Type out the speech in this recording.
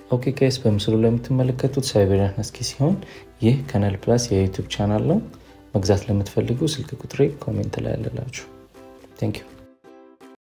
ኦኬ ጋይስ በምስሉ ላይ የምትመለከቱት ሳይቤሪያን ሀስኪ ሲሆን ይህ ካናል ፕላስ የዩቲዩብ ቻናል ነው መግዛት ለምትፈልጉ ስልክ ቁጥሬ ኮሜንት ላይ አለላችሁ Thank you